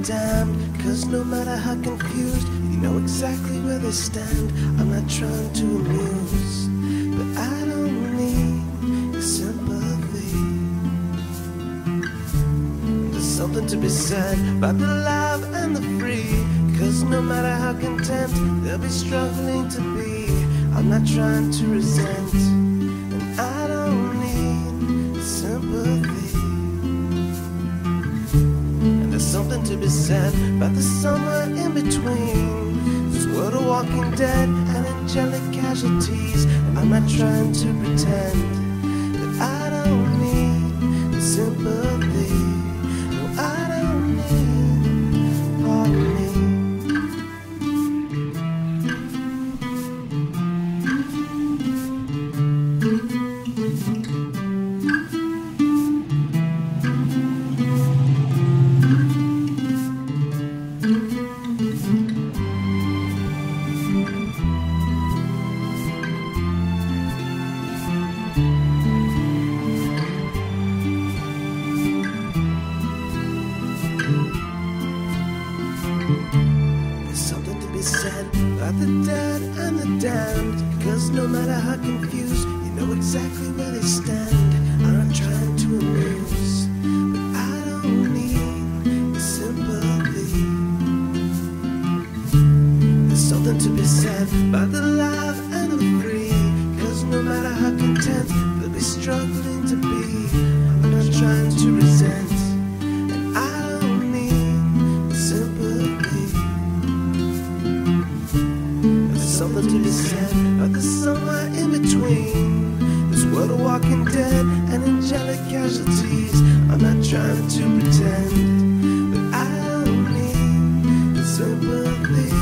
damned. Cause no matter how confused, you know exactly where they stand. I'm not trying to amuse, but I don't need your sympathy. There's something to be said about the live and the free. Cause no matter how content they'll be struggling to be, I'm not trying to resent, and I don't need your sympathy. And there's something to be said about the somewhere in between. This world of walking dead and angelic casualties. And I'm not trying to pretend that I don't need your sympathy. No, I don't need, pardon me. There's something to be said about the dead and the damned. Cause no matter how confused, you know exactly where they stand. I'm not trying to amuse, but I don't need your sympathy. There's something to be said about the live and the free. Cause no matter how content they'll be struggling to be, I'm not trying to resent, and I don't need your sympathy. There's something to be said about the somewhere in between. This world of walking dead and angelic casualties. I'm not trying to pretend, but I don't need your sympathy.